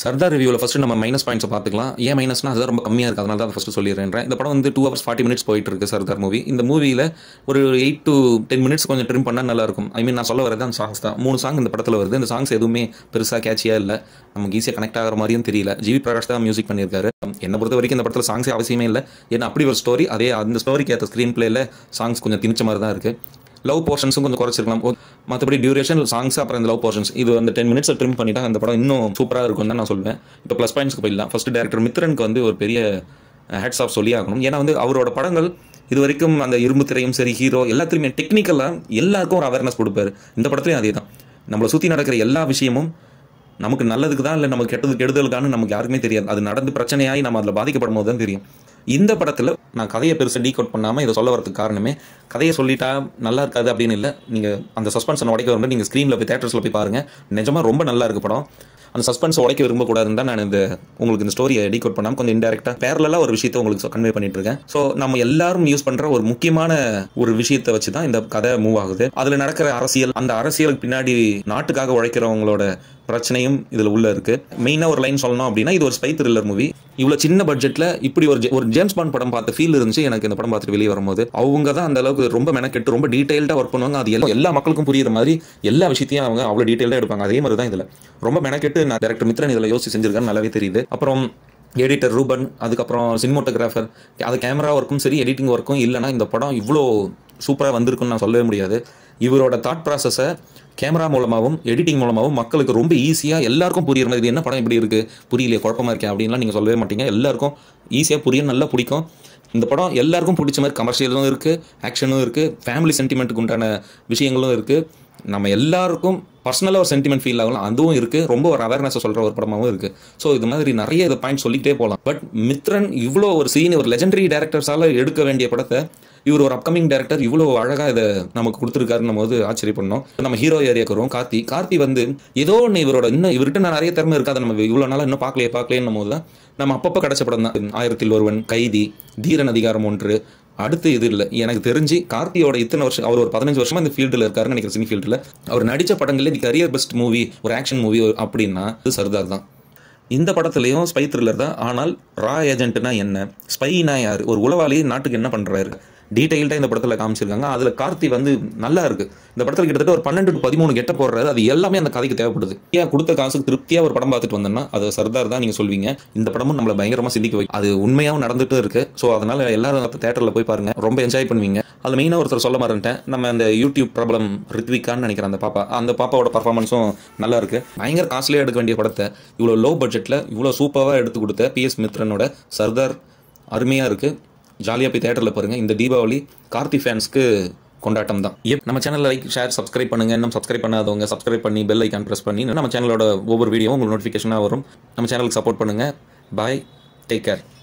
சர்தார் ரிவ்யூவில் ஃபஸ்ட்டு நம்ம மைனஸ் பாயிண்ட்ஸை பார்த்துக்கலாம். ஏன் மைனஸ்னா அது ரொம்ப கம்மியாக இருக்குது, அதனால தான் ஃபஸ்ட்டு சொல்லிடுறேன். இந்த படம் வந்து 2 hours 40 minutes போயிட்டு இருக்கு சர்தார் மூவி. இந்த மூவியில் ஒரு 8 to 10 minutes கொஞ்சம் ட்ரிம் பண்ணால் நல்லாயிருக்கும். ஐ மீன் நான் சொல்ல வரது அந்த சாங்ஸ் தான். 3 சாங் இந்த படத்தில் வருது. இந்த சாங்ஸ் எதுவுமே பெருசாக கேட்சியாக இல்லை, நமக்கு ஈஸியாக கனெக்ட் ஆகிற மாதிரியும் தெரியல. ஜிவி பிரகாஷ் தான் மியூசிக் பண்ணியிருக்காரு. என்னை பொறுத்த வரைக்கும் இந்த படத்தில் சாங்ஸே அவசியமே இல்லை. ஏன்னா அப்படி ஒரு ஸ்டோரி, அதே அந்த ஸ்டோரிக்கு ஏற்ற ஸ்க்ரீன் பிளேயில் சாங்ஸ் கொஞ்சம் திணிச்ச மாதிரி தான் இருக்குது. லவ் போர்ஷன்ஸும் கொஞ்சம் குறைச்சிருக்கலாம். மற்றபடி டியூரேஷன் சாங்ஸ் அப்புறம் இந்த லவ் போர்ஷன்ஸ் இது அந்த 10 minutes ட்ரிம் பண்ணிட்டா அந்த படம் இன்னும் சூப்பராக இருக்கும் தான் நான் சொல்லுவேன். இப்போ ப்ளஸ் பாயிண்ட்ஸ்க்கு போயிடலாம். ஃபர்ஸ்ட் டேரக்டர் மித்ரனுக்கு வந்து ஒரு பெரிய ஹேட்ஸ் ஆஃப் சொல்லி ஆகணும். ஏன்னா வந்து அவரோட படங்கள் இது வரைக்கும் அந்த இரும்பு திரையும் சரி, ஹீரோ எல்லாத்துலேயுமே டெக்னிக்கலாக எல்லாருக்கும் ஒரு அவேர்னஸ் கொடுப்பாரு. இந்த படத்துலையும் அதே தான். நம்மளை சுற்றி நடக்கிற எல்லா விஷயமும் நமக்கு நல்லதுக்கு தான் இல்லை நமக்கு கெடுதலுக்கானு நமக்கு யாருக்குமே தெரியாது. அது நடந்து பிரச்சனையாகி நம்ம அதில் பாதிக்கப்படும் போது தான் தெரியும். இந்த படத்தில் நான் கதையை பெருசாக டீகோட் பண்ணாமல் இதை சொல்ல வரதுக்கு காரணமே, கதையை சொல்லிட்டா நல்லா இருக்காது அப்படின்னு இல்லை. நீங்கள் அந்த சஸ்பென்ஸை உடைக்க வரும்போது நீங்கள் ஸ்க்ரீனில் போய் தேட்டர்ஸில் போய் பாருங்கள், நிஜமாக ரொம்ப நல்லா இருக்கு படம். அந்த சஸ்பென்ஸை உடைக்க விரும்பக்கூடாதுன்னு தான் நான் உங்களுக்கு இந்த ஸ்டோரியை டீகோட் பண்ணாமல் கொஞ்சம் இன்டெரக்டாக பேரலாக ஒரு விஷயத்தை உங்களுக்கு கன்வே பண்ணிட்டு இருக்கேன். ஸோ நம்ம எல்லாரும் யூஸ் பண்ணுற ஒரு முக்கியமான ஒரு விஷயத்தை வச்சு தான் இந்த கதை மூவ் ஆகுது. அதில் நடக்கிற அரசியல், அந்த அரசியலுக்கு பின்னாடி நாட்டுக்காக உழைக்கிறவங்களோட பிரச்சனையும் இதில் உள்ள இருக்கு. மெயினாக ஒரு லைன் சொல்லணும் அப்படின்னா, இது ஒரு ஸ்பை த்ரில்லர் மூவி. இவ்வளோ சின்ன பட்ஜெட்டில் இப்படி ஒரு ஜேம்ஸ் பாண்ட் படம் பார்த்த ஃபீல் இருந்துச்சு எனக்கு இந்த படம் பார்த்துட்டு வெளியே வரும்போது. அவங்க தான் அந்த அளவுக்கு ரொம்ப மெனக்கெட்டு ரொம்ப டீட்டெயில்டாக ஒர்க் பண்ணுவாங்க. அது எல்லா மக்களுக்கும் புரியுற மாதிரி எல்லா விஷயத்தையும் அவங்க அவ்வளோ டீட்டெயில்டாக எடுப்பாங்க. அதே மாதிரி தான் இதில் ரொம்ப மெனக்கெட்டு நான் டேரக்டர் மித்ரன் இதில் யோசிச்சு செஞ்சிருக்கான்னு நல்லாவே தெரியுது. அப்புறம் எடிட்டர் ரூபன், அதுக்கப்புறம் சினிமோட்டோகிராஃபர், அது கேமரா ஒர்க்கும் சரி எடிட்டிங் ஒர்க்கும் இல்லைனா இந்த படம் இவ்வளோ சூப்பராக வந்திருக்குன்னு நான் சொல்லவே முடியாது. இவரோட தாட் ப்ராசஸை கேமரா மூலமாகவும் எடிட்டிங் மூலமாகவும் மக்களுக்கு ரொம்ப ஈஸியாக எல்லாருக்கும் புரியுற மாதிரி, இது என்ன படம் இப்படி இருக்குது புரியலையே குழப்பமாக இருக்கேன் அப்படின்லாம் நீங்கள் சொல்லவே மாட்டீங்க. எல்லாருக்கும் ஈஸியாக புரியும், நல்லா பிடிக்கும். இந்த படம் எல்லாருக்கும் பிடிச்ச மாதிரி கமர்ஷியலும் இருக்குது, ஆக்ஷனும் இருக்குது, ஃபேமிலி சென்டிமெண்ட்டுக்கு உண்டான விஷயங்களும் இருக்குது. நம்ம எல்லாருக்கும் பர்சனலாக ஒரு சென்டிமெண்ட் ஃபீல் ஆகலாம், அதுவும் இருக்குது. ரொம்ப ஒரு அவேர்னஸை சொல்கிற ஒரு படமாகவும் இருக்குது. ஸோ இது மாதிரி நிறைய இதை பாயிண்ட் சொல்லிகிட்டே போகலாம். பட் மித்ரன் இவ்வளோ ஒரு ஒரு லெஜெண்டரி டேரக்டர்ஸால் எடுக்க வேண்டிய படத்தை இவர் ஒரு அப்கமிங் டேரக்டர் இவ்வளோ அழகாக இதை நமக்கு கொடுத்துருக்காருன்னு போது ஆச்சரியப்படணும். நம்ம ஹீரோ ஏரியாவுக்கு வரும். கார்த்தி வந்து ஏதோ ஒன்று இவர்கிட்ட நான் நிறைய திறமை இருக்காது, நம்ம இவ்வளோ நாளாக இன்னும் பார்க்கலையேன்னும் போது தான் நம்ம அப்பப்போ கிடைச்ச படம் தான் 1000ல் ஒருவன், கைதி, தீரன் அதிகாரம் 1. அடுத்து இது இல்லை எனக்கு தெரிஞ்சு கார்த்தியோட இத்தனை வருஷம், அவர் ஒரு 15 வருஷமா இந்த ஃபீல்டில் இருக்காருன்னு நினைக்கிற சினி ஃபீல்டில். அவர் நடித்த படங்களே தி கரியர் பெஸ்ட் மூவி ஒரு ஆக்ஷன் மூவி அப்படின்னா இது சர்தார் தான். இந்த படத்துலையும் ஸ்பை த்ரில்லர் தான். ஆனால் ரா ஏஜென்ட்னா என்ன, ஸ்பைனா யார், ஒரு உளவாளி நாட்டுக்கு என்ன பண்ணுறாரு, டீட்டெயில்டாக இந்த படத்தில் காமிச்சிருக்காங்க. அதில் கார்த்தி வந்து நல்லா இருக்குது. இந்த படத்தில் கிட்டத்தட்ட ஒரு 12 to 13 கெட்ட போடுறாரு. அது எல்லாமே அந்த கதைக்கு தேவைப்படுது. ஏன் கொடுத்த காசுக்கு திருப்தியாக ஒரு படம் பார்த்துட்டு வந்தோம்னா அது சர்தார் தான் நீங்கள் சொல்வீங்க. இந்த படமும் நம்மளை பயங்கரமாக சிந்திக்க வைக்கும். அது உண்மையாகவும் நடந்துட்டு இருக்குது. ஸோ அதனால் எல்லாரும் தேட்டரில் போய் பாருங்கள், ரொம்ப என்ஜாய் பண்ணுவீங்க. அதில் மெயினாக ஒருத்தர் சொல்ல மாட்டேன், நம்ம அந்த யூடியூப் பிரபலம் ரித்விகான்னு நினைக்கிறேன் அந்த பாப்பாவோட பர்ஃபார்மன்ஸும் நல்லா இருக்குது. பயங்கர காஸ்ட்லியாக எடுக்க வேண்டிய படத்தை இவ்வளோ லோ பட்ஜெட்டில் இவ்வளோ சூப்பராக எடுத்து கொடுத்த PS மித்ரனோட சர்தார் அருமையாக இருக்குது. ஜாலியாக போய் தேட்டரில் பாருங்கள். இந்த தீபாவளி கார்த்தி ஃபேன்ஸ்க்கு கொண்டாட்டம் தான். நம்ம சேனலில் லைக், ஷேர், சப்ஸ்கிரைப் பண்ணுங்கள். இன்னும் சப்ஸ்கிரைப் பண்ணாதவங்க சப்ஸ்கிரைப் பண்ணி பெல் ஐக்கான் ப்ரெஸ் பண்ணி நம்ம சேனலோட ஒவ்வொரு வீடியோவும் உங்களுக்கு நோட்டிஃபிகேஷனாக வரும். நம்ம சேனலுக்கு சப்போர்ட் பண்ணுங்கள். Bye, take care.